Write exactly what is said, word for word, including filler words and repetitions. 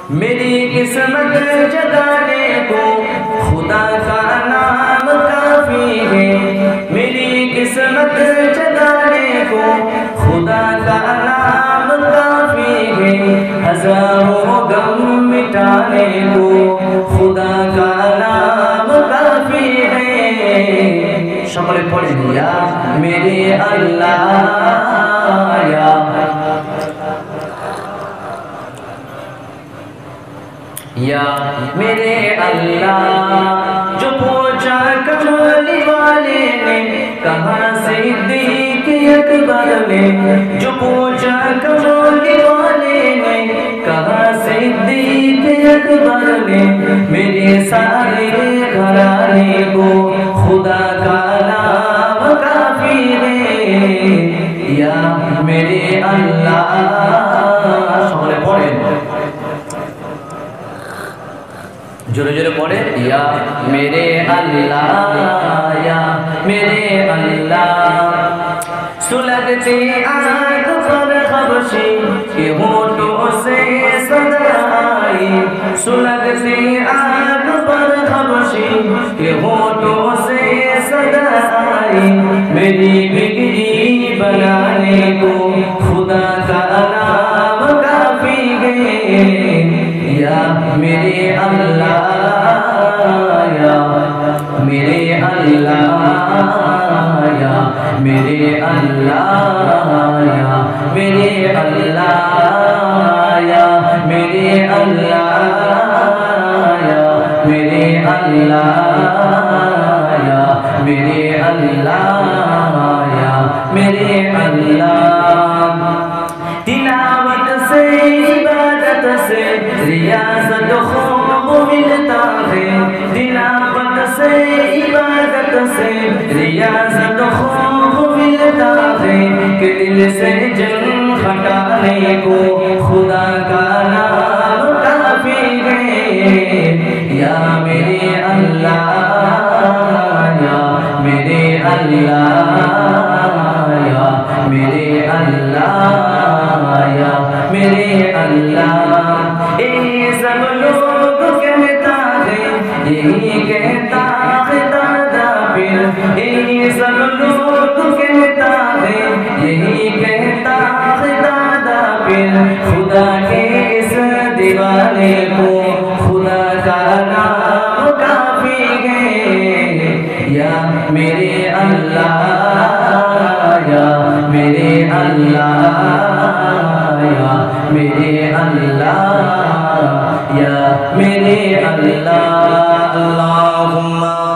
मेरी किस्मत जगाने को खुदा का नाम काफी है। मेरी किस्मत जगाने को खुदा का नाम काफी है। हजारों गम मिटाने को खुदा का नाम काफी है। शकले पढ़ दिया मेरे अल्लाह या या मेरे अल्लाह। जो पूछा कमली वाले ने कहा सिद्दीक़ अकबर ने, जो पूछा कमली वाले ने कहा सिद्दीक़ अकबर ने, मेरे सारे घराने को खुदा का नाम काफी है। या मेरे अल्लाह সকলে পড়েন जोरे जोरे पढ़े या मेरे अल्लाह या मेरे अल्लाह। सुलगती आग पर खबशी के होठों से सदा आई, सुलगती आग पर खबशी के होठों से सदा आई। मेरी बिगड़ी बनाने को खुदा का नाम काफी है। या मेरे अल्लाह या मेरे अल्लाह या मेरे अल्लाह या मेरे अल्लाह या मेरे अल्लाह या मेरे अल्लाह या मेरे अल्लाह या मेरे अल्लाह। तिलावत से इबादत से रियाज़त खूब मिलता है। तिलावत से इबादत से रियाज़त खूब मिलता है। कि दिल से जंग हटाने को खुदा का नाम काफी है। या मेरे अल्लाह या मेरे अल्लाह या मेरे अल्लाह या मेरे अल्लाह। ये सब लोग कहता है यही कहता है दादा पीर, ये सब लोग कहता है यही कहता है दादा पीर। खुदा के इस दीवाने को खुदा का नाम काफी है। या मेरे अल्लाह या मेरे अल्लाह या मेरे अल्लाह या मेरे अल्लाह। अल्लाहुम्मा